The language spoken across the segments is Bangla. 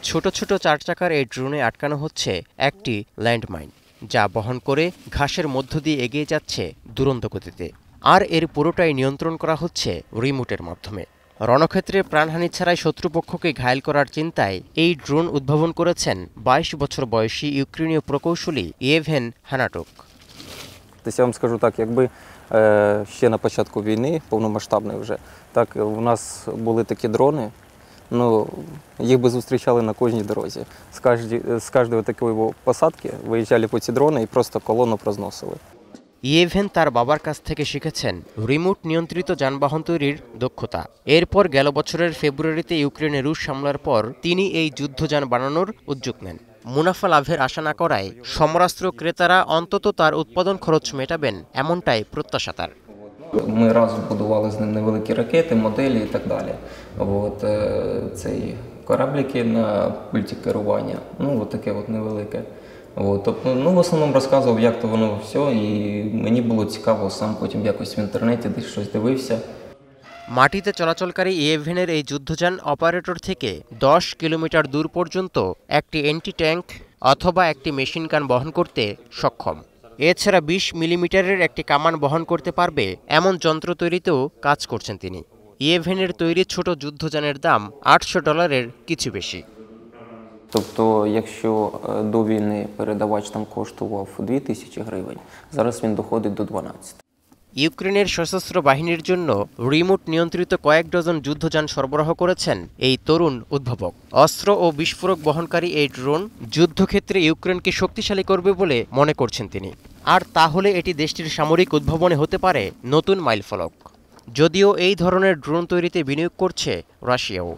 ছোট ছোট 4 চাকার এই ড্রোনে আটকানো হচ্ছে একটি ল্যান্ডমাইন, যা বহন করে ঘাসের মধ্য দিয়ে এগিয়ে যাচ্ছে দুরন্ত গতিতে। আর এর পুরোটাই নিয়ন্ত্রণ করা হচ্ছে রিমোটের মাধ্যমে। রণক্ষেত্রে প্রাণহানি ছাড়াই শত্রুপক্ষকে ঘায়েল করার চিন্তায় এই ড্রোন উদ্ভাবন করেছেন 22 বছর বয়সী ইউক্রেনীয় প্রকৌশলী ইয়েভেন হানাটুক। Я вам скажу так, якби ще на початку війни, повномасштабної вже, так у нас були такі дрони, ну, їх би зустрічали на кожній дорозі. З кожної такої посадки виїжджали по ці дрони і просто колону прозносили. ইয়েভেন তার বাবার কাছ থেকে শিখেছেন রিমোট নিয়ন্ত্রিত যানবাহন তৈরির দক্ষতা। এরপর গেল বছরের ফেব্রুয়ারিতে ইউক্রেনে রুশ হামলার পর তিনি এই যুদ্ধযান বানানোর উদ্যোগ নেন। মুনাফা লাভের আশা না করায় সমরাস্ত্র ক্রেতারা অন্তত তার উৎপাদন খরচ মেটাবেন, এমনটাই প্রত্যাশা তার। Ми разом будували з ним невеликі ракети, моделі і так далі. Цей кораблики на пульті керування, ну, от таке от невелике. Тобто, ну, в основному розказував, як то воно все, і мені було цікаво, сам потім якось в інтернеті десь щось дивився. মাটিতে চলাচলকারী ইয়েভেনের এই যুদ্ধযান অপারেটর থেকে 10 কিলোমিটার দূর পর্যন্ত একটি এন্টি ট্যাঙ্ক অথবা একটি মেশিন গান বহন করতে সক্ষম। এছাড়া 20 মিলিমিটারের একটি কামান বহন করতে পারবে এমন যন্ত্র তৈরিতেও কাজ করছেন তিনি। ইয়েভেনের তৈরি ছোট যুদ্ধযানের দাম $800 কিছু বেশি। Тобто, якщо до війни передавач там коштував 2000 гривень, зараз він доходить до 12. ইউক্রেনের সশস্ত্র বাহিনীর জন্য রিমোট নিয়ন্ত্রিত কয়েক ডজন যুদ্ধযান সরবরাহ করেছেন এই তরুণ উদ্ভাবক। অস্ত্র ও বিস্ফোরক বহনকারী এই ড্রোন যুদ্ধক্ষেত্রে ইউক্রেনকে শক্তিশালী করবে বলে মনে করছেন তিনি। আর তাহলে এটি দেশটির সামরিক উদ্ভাবনে হতে পারে নতুন মাইলফলক। যদিও এই ধরনের ড্রোন তৈরিতে বিনিয়োগ করছে রাশিয়াও।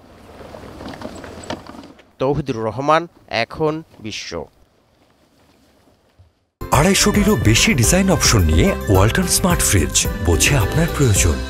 তৌহিদুর রহমান, এখন বিশ্ব। 250টিরও বেশি ডিজাইন অপশন নিয়ে ওয়ালটন স্মার্ট ফ্রিজ, বোঝে আপনার প্রয়োজন।